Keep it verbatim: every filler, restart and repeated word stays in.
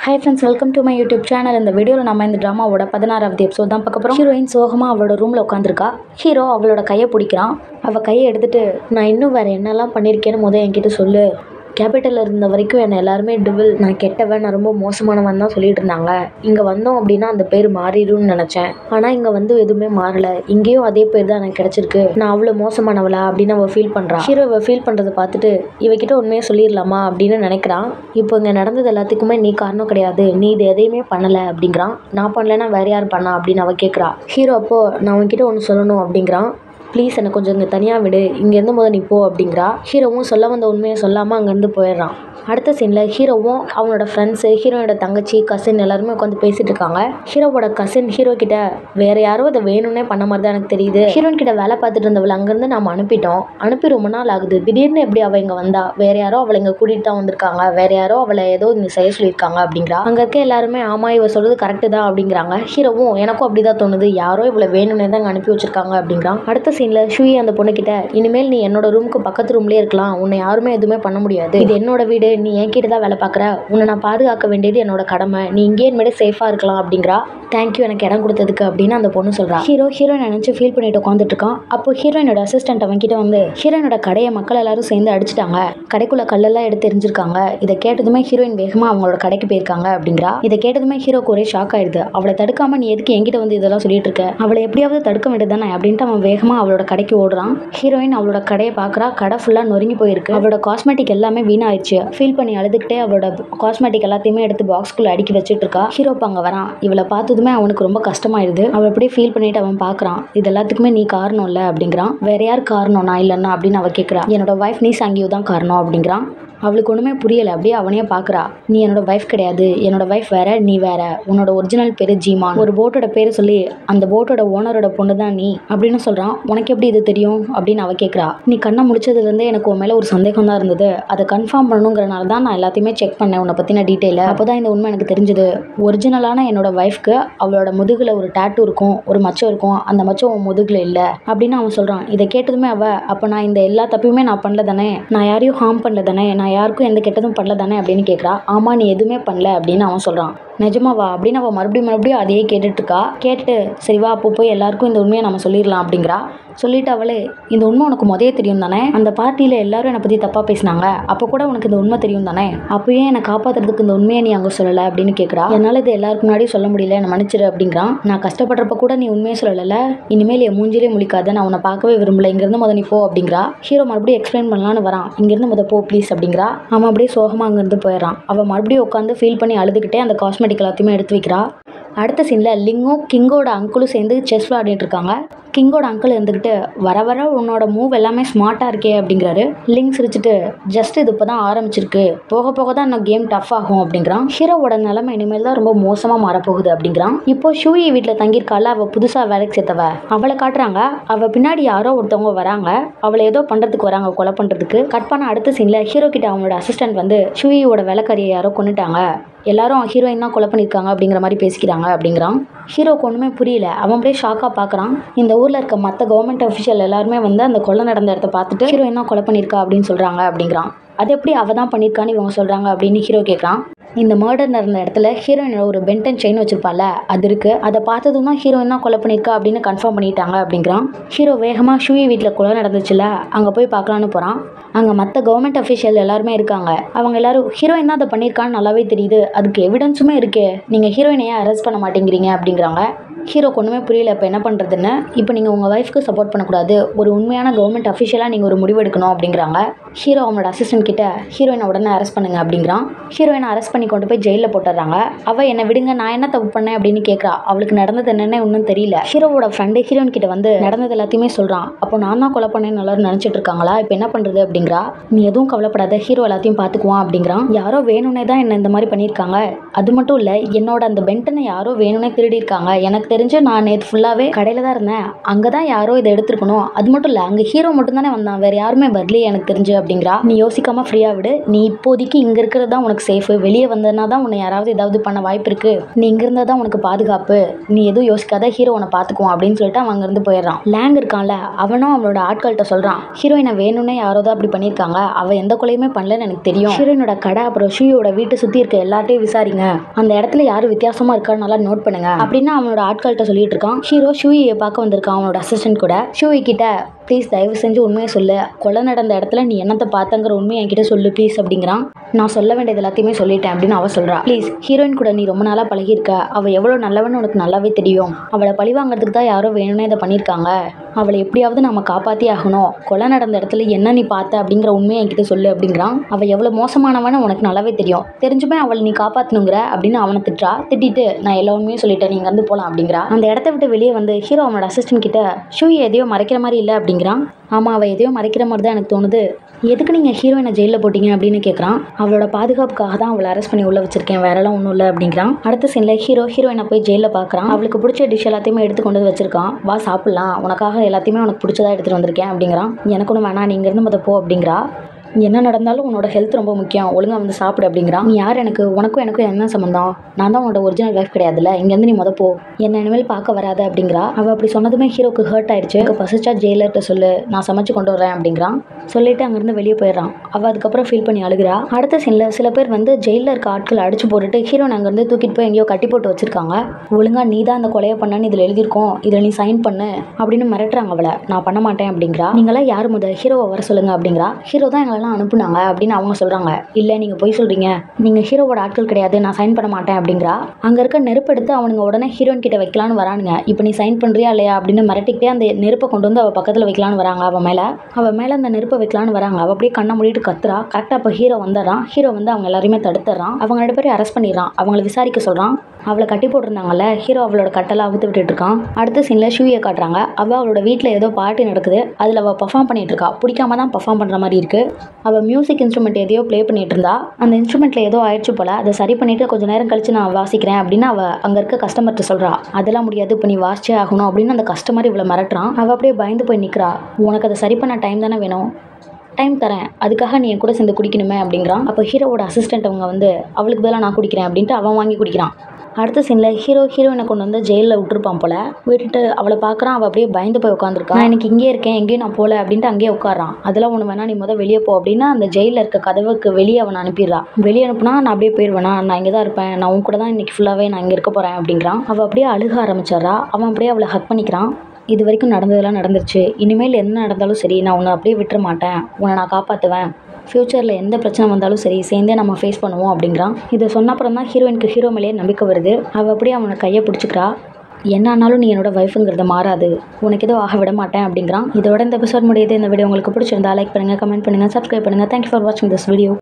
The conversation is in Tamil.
Hi friends, welcome to my YouTube channel. இந்த வீடியோல நம்ம இந்த டிராமாவோட பதினாறாவது எபிசோட் தான் பார்க்க போறோம். ஹீரோயின் சோகமா அவளோட ரூம்ல உட்கார்ந்திருக்கா. ஹீரோ அவளோட கையை பிடிக்கிறான். அவ கையை எடுத்துட்டு நான் இன்னும் வேற என்னெல்லாம் பண்ணிருக்கேன்னு முத என்கிட்ட சொல்லு. கேபிட்டலில் இருந்த வரைக்கும் என்னை எல்லாருமே டிவில், நான் கெட்டவன், நான் ரொம்ப மோசமானவன் தான் சொல்லிட்டு இருந்தாங்க. இங்கே வந்தோம் அப்படின்னா அந்த பேர் மாறிடும்னு நினச்சேன். ஆனால் இங்கே வந்து எதுவுமே மாறலை. இங்கேயும் அதே பேர் தான் எனக்கு கிடச்சிருக்கு. நான் அவ்வளோ மோசமானவளா அப்படின்னு அவள் ஃபீல் பண்ணுறான். ஹீரோ அவள் ஃபீல் பண்ணுறதை பார்த்துட்டு இவகிட்ட உண்மையாக சொல்லிடலாமா அப்படின்னு நினைக்கிறான். இப்போ இங்கே நடந்தது எல்லாத்துக்குமே நீ காரணம் கிடையாது, நீ இது எதையுமே பண்ணலை அப்படிங்கிறான். நான் பண்ணலைன்னா வேற யார் பண்ணா அப்படின்னு அவள் கேட்குறா. ஹீரோ அப்போ நான் உன்கிட்ட ஒன்று சொல்லணும் அப்படிங்கிறான். ப்ளீஸ் எனக்கு கொஞ்சம் இங்கே தனியாக விடு, இங்கேருந்து போது நீ போ அப்படிங்கிறா. ஹீரோவும் சொல்ல வந்த உண்மையை சொல்லாமல் அங்கேருந்து போயிடுறான். அடுத்த சீனில் ஹீரோவும் அவனோட ஃப்ரெண்ட்ஸு, ஹீரோனோட தங்கச்சி, கசின் எல்லாருமே உட்காந்து பேசிட்டு இருக்காங்க. ஹீரோவோட கசின் ஹீரோ கிட்ட வேற யாரோ அதை வேணும்னே பண்ண மாதிரி தான் எனக்கு தெரியுது. ஹீரோயின் கிட்ட வேலை பார்த்துட்டு இருந்தவள் அங்கேருந்து நம்ம அனுப்பிட்டோம், அனுப்பி ரொம்ப நாள் ஆகுது, திடீர்னு எப்படி அவள் இங்கே வந்தா? வேற யாரோ அவளை இங்கே கூட்டிகிட்டு தான் வந்திருக்காங்க, வேற யாரோ அவளை ஏதோ இங்கே செய்ய சொல்லியிருக்காங்க அப்படிங்கிறா. அங்கே இருக்க எல்லாருமே ஆமா இவ சொல்றது கரெக்டு தான் அப்படிங்கிறாங்க. ஹீரோவும் எனக்கும் அப்படிதான் தோணுது, யாரோ இவளை வேணும்னே தான் இங்கே அனுப்பி வச்சிருக்காங்க அப்படிங்கிறான். அடுத்த சீன்ல ஷூயி அந்த பொண்ணு கிட்ட இனிமேல் நீ என்னோட ரூமுக்கு பக்கத்து ரூம்லேயே இருக்கலாம், உன்னை யாருமே எதுவுமே பண்ண முடியாது, இது என்னோட வீடு, நீ என்கிட்ட தான் வேலை பார்க்குற, உன்னை நான் பாதுகாக்க வேண்டியது என்னோட கடமை, நீ இங்கே இனிமேல் சேஃபாக இருக்கலாம் அப்படிங்கிறா. தேங்க்யூ எனக்கு இடம் கொடுத்ததுக்கு அப்படின்னு அந்த பொண்ணு சொல்கிறா. ஹீரோ ஹீரோயின் நினச்சி ஃபீல் பண்ணிட்டு உட்காந்துட்டு இருக்கான். அப்போ ஹீரோயினோட அசிஸ்டன்ட் அவன்கிட்ட வந்து ஹீரோயினோட கடையை மக்கள் எல்லாரும் சேர்ந்து அடிச்சிட்டாங்க, கடைக்குள்ள கல்லெல்லாம் எடுத்து எரிஞ்சிருக்காங்க, இதை கேட்டதுமே ஹீரோயின் வேகமாக அவங்களோட கடைக்கு போயிருக்காங்க அப்படிங்கிறா. இதை கேட்டதுமே ஹீரோக்கு ஒரே ஷாக் ஆயிடுது. அவளை தடுக்காம நீ எதுக்கு என்கிட்ட வந்து இதெல்லாம் சொல்லிட்டு இருக்க, அவளை எப்படியாவது தடுக்க வேண்டியது தானே அப்படின்ட்டு அவன் வேகமாக அவளோட கடைக்கு ஓடுறான். ஹீரோயின் அவளோட கடையை பார்க்குறா. கடை ஃபுல்லாக நொறுங்கி போயிருக்கு. அவளோட காஸ்மெட்டிக் எல்லாமே வீணாயிடுச்சு. ஃபீல் பண்ணி அழுதுகிட்டே அவளோட காஸ்மெட்டிக் எல்லாத்தையுமே எடுத்து பாக்ஸ்குள்ள அடுக்கி வச்சுட்டு இருக்கா. ஹீரோ அங்கே வரான். இவளை பார்த்ததுமே அவனுக்கு ரொம்ப கஷ்டமாயிடுது. அவள் அப்படியே ஃபீல் பண்ணிட்டு அவன் பார்க்குறான். இது எல்லாத்துக்குமே நீ காரணம் இல்லை அப்படிங்கிறான். வேற யார் காரணம் நான் இல்லைன்னா அப்படின்னு அவள் கேட்குறா. என்னோட வைஃப் நீ சங்கியோ தான் காரணம் அப்படிங்கிறான். அவளுக்கு ஒன்றுமே புரியலை. அப்படியே அவனையே பார்க்குறா. நீ என்னோட வைஃப் கிடையாது, என்னோட வைஃப் வேற, நீ வேற, உன்னோட ஒரிஜினல் பேர் ஜீமான், ஒரு போட்டோட பேர் சொல்லி அந்த போட்டோட ஓனரோட பொண்ணு தான் நீ அப்படின்னு சொல்கிறான். உனக்கு எப்படி இது தெரியும் அப்படின்னு அவள் கேட்குறா. நீ கண்ணை முடிச்சதுலேருந்து எனக்கு உன் மேலே ஒரு சந்தேகம் தான் இருந்தது, அதை கன்ஃபார்ம் பண்ணணுங்கிறனால தான் நான் எல்லாத்தையுமே செக் பண்ணேன் உன்னை பற்றின டீட்டெயிலை. அப்போ தான் இந்த உண்மை எனக்கு தெரிஞ்சது. ஒரிஜினலான என்னோட வைஃப்க்கு அவளோட முதுகில் ஒரு டேட்டூ இருக்கும், ஒரு மச்சம் இருக்கும், அந்த மச்சம் உன் முதுகில் இல்லை அப்படின்னு அவன் சொல்கிறான். இதை கேட்டதுமே அவள் அப்போ நான் இந்த எல்லா தப்பையுமே நான் பண்ணல தானே, நான் யாரையும் ஹார்ம் பண்ணல தானே, நான் யாருக்கும் எந்த கெட்டதும் பண்ணல தானே அப்படின்னு கேட்குறா. ஆமா நீ எதுவுமே பண்ணல அப்படின்னு அவன் சொல்கிறான். நிஜமாவா அப்படின்னு அவள் மறுபடியும் மறுபடியும் அதையே கேட்டுட்டு இருக்கா. கேட்டுட்டு சரிவா அப்போ போய் எல்லாருக்கும் இந்த உண்மையை நம்ம சொல்லிடலாம் அப்படிங்கிறா. சொல்லிட்டு அவளே இந்த உண்மை உனக்கு முதலே தெரியும் தானே, அந்த பார்ட்டியில் எல்லாரும் என்னை பற்றி தப்பாக பேசினாங்க, அப்போ கூட உனக்கு இந்த உண்மை தெரியும் தானே, அப்போயே என்னை காப்பாற்றுறதுக்கு இந்த உண்மையை நீ அங்கே சொல்லலை அப்படின்னு கேட்குறா. என்னால் இது எல்லாருக்கு முன்னாடி சொல்ல முடியல, என்னை மன்னிச்சிரு அப்படிங்கிறான். நான் கஷ்டப்படுறப்ப கூட நீ உண்மையை சொல்லலை, இனிமேல் என் மூஞ்சிலே முழிக்காத, நான் உன்னை பார்க்கவே விரும்பல, இங்கேருந்து முத நீ போ அப்படிங்கிறா. ஹீரோ மறுபடியும் எக்ஸ்பிளைன் பண்ணலான்னு வரான். இங்கேருந்து முத போ ப்ளீஸ் அப்படிங்கிறா. அவன் அப்படியே சோகமாக அங்கேருந்து போயிடறான். அவள் மறுபடியும் உட்காந்து ஃபீல் பண்ணி அழுதுகிட்டே அந்த காஸ்மெட்டிக் எல்லாத்தையுமே எடுத்து வைக்கிறா. அடுத்த சீனில் லிங்கும் கிங்கோட அங்கிளும் சேர்ந்து செஸ் விளையாடிட்டு இருக்காங்க. கிங்கோட அங்கிள் இருந்துக்கிட்டு வர வர உன்னோட மூவ் எல்லாமே ஸ்மார்ட்டாக இருக்கே அப்படிங்கிறாரு. லிங்க் சிரிச்சுட்டு ஜஸ்ட் இது இப்போ தான் ஆரம்பிச்சிருக்கு, போக போக தான் இன்னும் கேம் டஃப் ஆகும் அப்படிங்கிறான். ஹீரோவோட நிலைமை இனிமேல் தான் ரொம்ப மோசமாக மாறப்போகுது அப்படிங்கிறான். இப்போ ஷூயி வீட்டில் தங்கியிருக்கால, அவள் புதுசாக வேலைக்கு சேர்த்தவ, அவளை காட்டுறாங்க. அவள் பின்னாடி யாரோ ஒருத்தவங்க வராங்க, அவளை ஏதோ பண்ணுறதுக்கு வராங்க, கொலை பண்ணுறதுக்கு. கட் பண்ண அடுத்த சீனில் ஹீரோ கிட்ட அவனோட அசிஸ்டன்ட் வந்து ஷூயியோட வேலைக்காரியை யாரோ கொண்டுட்டாங்க, எல்லாரும் ஹீரோயின் தான் கொலை பண்ணியிருக்காங்க அப்படிங்கிற மாதிரி பேசிக்கிறாங்க அப்படிங்கிறான். ஹீரோக்கு ஒன்றுமே புரியல. அவன் அப்படியே ஷாக்காக பார்க்குறான். இந்த ஊரில் இருக்க மற்ற கவர்மெண்ட் அஃபிஷியல் எல்லாருமே வந்து அந்த கொலை நடந்த இடத்த பார்த்துட்டு ஹீரோயின் தான் கொலை பண்ணியிருக்கா அப்படின்னு சொல்கிறாங்க அப்படிங்கிறான். அது எப்படி அவள் தான் பண்ணியிருக்கான்னு இவங்க சொல்கிறாங்க அப்படின்னு ஹீரோ கேட்குறான். இந்த மர்டர் நடந்த இடத்துல ஹீரோயினோட ஒரு பென்டன் செயின் வச்சிருப்பால அது இருக்குது, அதை பார்த்ததும் தான் ஹீரோயின் தான் கொலை பண்ணியிருக்கா அப்படின்னு கன்ஃபார்ம் பண்ணிட்டாங்க அப்படிங்கிறான். ஹீரோ வேகமாக ஷூயி வீட்டில் கொலை நடந்துச்சுல அங்கே போய் பார்க்கலான்னு போகிறான். அங்கே மற்ற கவர்மெண்ட் அஃபிஷியல் எல்லாருமே இருக்காங்க. அவங்க எல்லாரும் ஹீரோயின் தான் அதை பண்ணியிருக்கான்னு நல்லாவே தெரியுது, அதுக்கு எவிடன்ஸுமே இருக்கே, நீங்கள் ஹீரோயினையே அரெஸ்ட் பண்ண மாட்டேங்கிறீங்க அப்படிங்கிறாங்க. ஹீரோக்கு ஒன்றுமே புரியல இப்போ என்ன பண்ணுறதுன்னு. இப்போ நீங்கள் உங்கள் ஒய்ஃப்க்கு சப்போர்ட் பண்ணக்கூடாது, ஒரு உண்மையான கவர்மெண்ட் அஃபிஷியலாக நீங்கள் ஒரு முடிவு எடுக்கணும் அப்படிங்கிறாங்க. ஹீரோ அவனோட அசிஸ்டன்ட் கிட்ட ஹீரோயினை உடனே அரெஸ்ட் பண்ணுங்க அப்படிங்கிறான். ஹீரோயினை அரெஸ்ட் பண்ணி கொண்டு போய் ஜெயிலில் போட்டுறாங்க. அவள் என்னை விடுங்க, நான் என்ன தப்பு பண்ணேன் அப்படின்னு கேட்குறா. அவளுக்கு நடந்தது என்னென்ன ஒன்றும் தெரியல. ஹீரோவோட ஃப்ரெண்டு ஹீரோயின் கிட்ட வந்து நடந்தது எல்லாத்தையுமே சொல்கிறான். அப்போ நான் தான் கொலை பண்ணேன்னு எல்லாரும் நினச்சிட்டு இருக்காங்களா, இப்போ என்ன பண்ணுறது அப்படிங்கிறா. நீ எதுவும் கவலைப்படாத, ஹீரோ எல்லாத்தையும் பார்த்துக்குவான் அப்படிங்கிறான். யாரோ வேணும்னே தான் என்ன இந்த மாதிரி பண்ணியிருக்காங்க, அது மட்டும் இல்லை என்னோட அந்த பென்டனை யாரோ வேணும்னே திருடி இருக்காங்க, எனக்கு தெரிஞ்சு நான் நேற்று ஃபுல்லாகவே கடையில் தான் இருந்தேன், அங்கே தான் யாரோ இதை எடுத்துருக்கணும், அது மட்டும் இல்லை அங்கே ஹீரோ மட்டும் தானே வந்தான், வேறு யாருமே வரலையே எனக்கு தெரிஞ்சு அப்படிங்கிறா. நீ யோசிக்காமல் ஃப்ரீயாக விடு, நீ இப்போதைக்கு இங்கே இருக்கிறது தான் உனக்கு சேஃபு, வெளியே வந்ததுனா தான் உன்னை யாராவது ஏதாவது பண்ண வாய்ப்பு இருக்குது, நீ இங்கே இருந்தால் தான் உனக்கு பாதுகாப்பு, நீ எதுவும் யோசிக்காத, ஹீரோ உன்னை பார்த்துக்குவோம் அப்படின்னு சொல்லிட்டு அவன் அங்கேருந்து போயிடுறான். லேங் இருக்கான்ல, அவனும் அவனோட ஆட்கள்கிட்ட சொல்கிறான், ஹீரோயினை வேணும்னே யாரோ தான் அப்படி பண்ணியிருக்காங்க, அவள் எந்த கொலையுமே பண்ணலன்னு எனக்கு தெரியும், ஹீரோயினோட கடை அப்புறம் ஷூயோட வீட்டை சுற்றி இருக்க எல்லார்ட்டையும் விசாரிங்க, அந்த இடத்துல யாரும் வித்தியாசமாக இருக்கான்னு நல்லா நோட் பண்ணுங்க அப்படின்னு அவனோட ஆட்கள்கிட்ட சொல்லிட்டு இருக்கான். ஹீரோ ஷூயை பார்க்க வந்திருக்கான் அவனோட அசிஸ்டன்ட் கூட. ஷூயை கிட்ட ப்ளீஸ் தயவு செஞ்சு உண்மையை சொல்லு, கொலை நடந்த இடத்துல நீ என்னத்தை பார்த்தங்கிற உண்மையை என்கிட்ட சொல்லு ப்ளீஸ் அப்படிங்கிறான். நான் சொல்ல வேண்டியது எல்லாத்தையுமே சொல்லிட்டேன் அப்படின்னு அவள் சொல்கிறா. ப்ளீஸ், ஹீரோயின் கூட நீ ரொம்ப நாளாக பழகியிருக்க, அவள் எவ்வளோ நல்லவன்னு உனக்கு நல்லாவே தெரியும், அவளை பழி வாங்கிறதுக்கு தான் யாரோ வேணும்னே இதை பண்ணியிருக்காங்க, அவளை எப்படியாவது நம்ம காப்பாற்றி ஆகணும், கொலை நடந்த இடத்துல என்ன நீ பார்த்த அப்படிங்கிற உண்மையை என்கிட்ட சொல்லு அப்படிங்கிறான். அவள் எவ்வளோ மோசமானவன்னு உனக்கு நல்லாவே தெரியும், தெரிஞ்சுமே அவளை நீ காப்பாற்றணுங்கிற அப்படின்னு அவனை திட்டுறா. திட்டிட்டு நான் எல்லா உண்மையும் சொல்லிட்டேன், நீங்கள் வந்து போகலாம் அப்படிங்கிறா. அந்த இடத்த விட்டு வெளியே வந்து ஹீரோ அவனோட அசிஸ்டன்ட் கிட்ட ஷூயை எதையோ மறைக்கிற மாதிரி இல்லை அப்படிங்கிறான். ஆமாம், அவள் எதையோ மறைக்கிற மாதிரி தான் எனக்கு தோணுது, எதுக்கு நீங்கள் ஹீரோயினை ஜெயிலில் போட்டிங்க அப்படின்னு கேட்குறான். அவளோட பாதுகாப்புக்காக தான் அவளை அரெஸ்ட் பண்ணி உள்ளே வச்சிருக்கேன், வேறெல்லாம் ஒன்றும் இல்லை அப்படிங்கிறான். அடுத்த சீனில் ஹீரோ ஹீரோயினை போய் ஜெயிலில் பார்க்குறான். அவளுக்கு பிடிச்ச டிஷ் எல்லாத்தையுமே எடுத்து கொண்டு வந்து வச்சிருக்கான். வா சாப்பிட்லாம், உனக்காக எல்லாத்தையுமே உனக்கு பிடிச்சதா எடுத்துகிட்டு வந்திருக்கேன் அப்படிங்கிறான். எனக்கு ஒன்றும் வேணாம், நீங்கள் இருந்து மொதல் போ அப்படிங்கிறா. என்ன நடந்தாலும் உன்னோட ஹெல்த் ரொம்ப முக்கியம், ஒழுங்காக வந்து சாப்பிடு அப்படிங்கிறான். நீ யார், எனக்கு உனக்கும் எனக்கும் என்ன சம்மந்தம், நான் தான் உன்னோட ஒரிஜினல் லைஃப் கிடையாதுல்ல, இங்கேருந்து நீ மொதல் போ, என்ன இனிமேல் பார்க்க வராத அப்படிங்கிறா. அவள் அப்படி சொன்னதுமே ஹீரோக்கு ஹர்ட் ஆயிடுச்சு. எனக்கு பசிச்சா ஜெயிலர்கிட்ட சொல்லு, நான் சமைச்சு கொண்டு வரேன் அப்படிங்கிறான். சொல்லிட்டு அங்கேருந்து வெளியே போயிடுறான். அவள் அதுக்கப்புறம் ஃபீல் பண்ணி அழுகிறா. அடுத்த சீனில் சில பேர் வந்து ஜெயிலில் இருக்க ஆட்களை அடிச்சு போட்டுட்டு ஹீரோன் அங்கேருந்து தூக்கிட்டு போய் எங்கேயோ கட்டி போட்டு வச்சிருக்காங்க. ஒழுங்காக நீ தான் அந்த கொலையை பண்ணன்னு இதில் எழுதியிருக்கோம், இதில் நீ சைன் பண்ணு அப்படின்னு மிரட்டுறாங்க அவளை. நான் பண்ண மாட்டேன் அப்படிங்கிறா. நீங்களாம் யார் முதல் ஹீரோவை வர சொல்லுங்க அப்படிங்கிறா. ஹீரோ தான் எங்களெல்லாம் அனுப்புனாங்க அப்படின்னு அவங்க சொல்கிறாங்க. இல்லை, நீங்கள் போய் சொல்கிறீங்க, நீங்கள் ஹீரோவோட ஆட்கள் கிடையாது, நான் சைன் பண்ண மாட்டேன் அப்படிங்கிறா. அங்கே இருக்க நெருப்பு எடுத்து அவனுங்க உடனே ஹீரோயின் கிட்ட வைக்கலான்னு வரானுங்க. இப்போ நீ சைன் பண்ணுறியா இல்லையா அப்படின்னு மிரட்டிக்கிட்டே அந்த நெருப்பை கொண்டு வந்து அவள் பக்கத்தில் வைக்கலான்னு வராங்க. அவன் மேலே அவள் மேலே அந்த நெருப்பை வைக்கலான்னு வராங்க. அவள் அப்படியே கண்ணை மூடிட்டு கத்துறா. கரெக்டாக இப்போ ஹீரோ வந்துடுறான். ஹீரோ வந்து அவங்க எல்லாருமே தடுத்துறான். அவங்க ரெண்டு பேரும் அரெஸ்ட் பண்ணிடுறான். அவங்களை விசாரிக்க சொல்கிறான். அவளை கட்டி போட்டிருந்தாங்கல்ல, ஹீரோ அவளோட கட்டெல்லாம் அவுத்து விட்டுட்டு இருக்கான். அடுத்த சீனில் ஷூயை காட்டுறாங்க. அவள் அவளோட வீட்டில் ஏதோ பார்ட்டி நடக்குது, அதில் அவள் பர்ஃபார்ம் பண்ணிட்டு இருக்கா. பிடிக்காம தான் பர்ஃபார்ம் பண்ணுற மாதிரி இருக்கு. அவள் மியூசிக் இன்ஸ்ட்ருமெண்ட் எதையோ ப்ளே பண்ணிட்டு இருந்தா. அந்த இன்ஸ்ட்ருமெண்ட்டில் ஏதோ ஆயிடுச்சு போல, அதை சரி பண்ணிட்டு கொஞ்சம் நேரம் கழிச்சு நான் வாசிக்கிறேன் அப்படின்னு அவள் அங்கே இருக்க கஸ்டமர்கிட்ட சொல்கிறா. அதெல்லாம் முடியாது, இப்போ நீ வாசிச்சே ஆகணும் அப்படின்னு அந்த கஸ்டமர் இவளை மிரட்டுறான். அவள் அப்படியே பயந்து போய் நிற்கிறா. உனக்கு அதை சரி பண்ண டைம் தானே வேணும், டைம் தரேன், அதுக்காக நீ என் கூட சேர்ந்து குடிக்கணுமே அப்படிங்கிறான். அப்போ ஹீரோவோட அசிஸ்டன்ட் அவங்க வந்து அவளுக்கு பதிலாக நான் குடிக்கிறேன் அப்படின்ட்டு அவன் வாங்கி குடிக்கிறான். அடுத்த சீனில் ஹீரோ ஹீரோயினை கொண்டு வந்து ஜெயிலில் விட்டுருப்பான் போல. விட்டுட்டு அவளை பார்க்குறான். அவள் அப்படியே பயந்து போய் உட்காந்துருக்கான். நான் எனக்கு இங்கே இருக்கேன், எங்கேயும் நான் போகல அப்படின்ட்டு அங்கேயே உட்காரான். அதெல்லாம் ஒன்று வேணா, நீ முதல் வெளியே போ அப்படின்னா அந்த ஜெயிலில் இருக்க கதவுக்கு வெளியே அவனை அனுப்பிடுறான். வெளியே அனுப்புனா நான் அப்படியே போயிடுவேனா, நான் இங்கே தான் இருப்பேன், நான் உன் கூட தான் இன்னைக்கு ஃபுல்லாகவே நான் இங்கே இருக்க போகிறேன் அப்படிங்கிறான். அவள் அப்படியே அழுக ஆரம்பிச்சிட்றா. அவன் அப்படியே அவளை ஹக் பண்ணிக்கிறான். இது வரைக்கும் நடந்ததெல்லாம் நடந்துருச்சு, இனிமேல் என்ன நடந்தாலும் சரி நான் உன்னை அப்படியே விட்டுற மாட்டேன், உன்னை நான் காப்பாற்றுவேன், ஃப்யூச்சரில் எந்த பிரச்சனை வந்தாலும் சரி சேர்ந்தே நம்ம ஃபேஸ் பண்ணுவோம் அப்படிங்கிறான். இதை சொன்ன அப்புறம் தான் ஹீரோயினுக்கு ஹீரோ மேலேயே நம்பிக்கை வருது. அவள் அப்படியே அவனை கையை பிடிச்சிக்கிறா. என்ன ஆனாலும் நீ என்னோட வைஃபுங்கிறத மாறாது, உனக்கு ஏதோ ஆக விட மாட்டேன் அப்படிங்கிறான். இதோட இந்த எபிசோட் முடியுது. இந்த வீடியோ உங்களுக்கு பிடிச்சிருந்தா லைக் பண்ணுங்கள், கமெண்ட் பண்ணுங்கள், சப்ஸ்கிரைப் பண்ணுங்கள். தேங்க்யூ ஃபார் வாட்சிங் திஸ் வீடியோ.